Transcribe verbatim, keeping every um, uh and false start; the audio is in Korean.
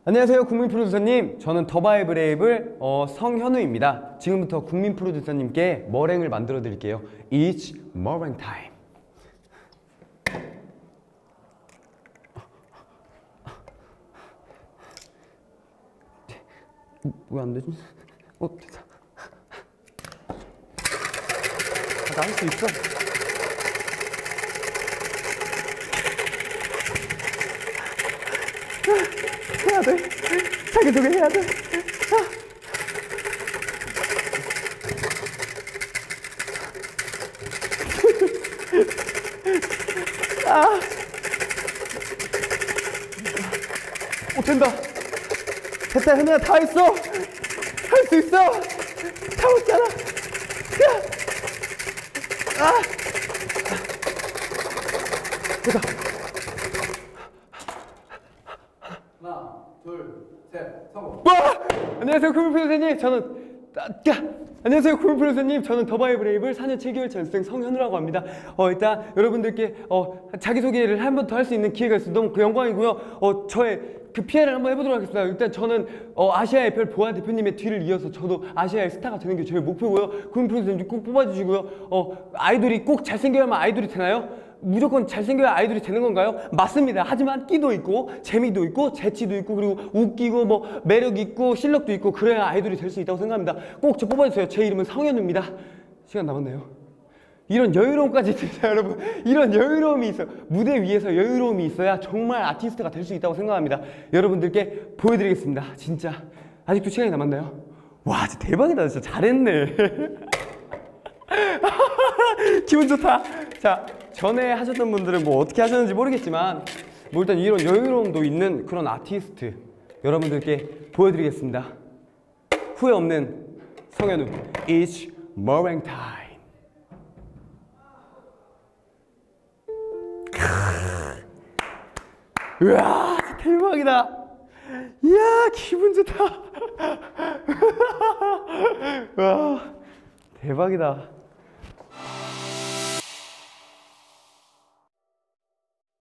안녕하세요, 국민 프로듀서님. 저는 더바이브레이블 어, 성현우입니다. 지금부터 국민 프로듀서님께 머랭을 만들어 드릴게요. It's 머랭 타임. 왜 안 되지? 어, 됐다. 나 할 수 있어. 해야 돼. 자기소개 해야 돼. 아. 아. 오, 된다. 됐다, 현우야, 다 했어. 할 수 있어. 참았잖아. 아. 됐다. 하나, 둘, 셋, 성공. 와! 안녕하세요, 국민 프로듀서님. 저는 아, 야! 안녕하세요, 국민 프로듀서님. 저는 더바이브레이블 사 년 칠 개월 전생 성현우라고 합니다. 어, 일단 여러분들께 어, 자기소개를 한 번 더 할 수 있는 기회가 있어서 너무 그 영광이고요. 어, 저의 그 피아르를 한번 해보도록 하겠습니다. 일단 저는 어, 아시아의 별 보아 대표님의 뒤를 이어서 저도 아시아의 스타가 되는 게 저의 목표고요. 국민 프로듀서님 꼭 뽑아주시고요. 어, 아이돌이 꼭 잘생겨야만 아이돌이 되나요? 무조건 잘생겨야 아이돌이 되는 건가요? 맞습니다. 하지만 끼도 있고 재미도 있고 재치도 있고 그리고 웃기고 뭐 매력 있고 실력도 있고 그래야 아이돌이 될 수 있다고 생각합니다. 꼭 저 뽑아주세요. 제 이름은 성현우입니다. 시간 남았네요. 이런 여유로움까지 있습니다, 여러분. 이런 여유로움이 있어요. 무대 위에서 여유로움이 있어야 정말 아티스트가 될 수 있다고 생각합니다. 여러분들께 보여드리겠습니다. 진짜 아직도 시간이 남았나요? 와, 진짜 대박이다. 진짜 잘했네. 기분 좋다. 자, 전에 하셨던 분들은 뭐 어떻게 하셨는지 모르겠지만 뭐 일단 이런 여유로움도 있는 그런 아티스트 여러분들께 보여드리겠습니다. 후회 없는 성현우 It's 머랭 타임. 우와, 대박이다. 이야, 기분 좋다. 와, 대박이다.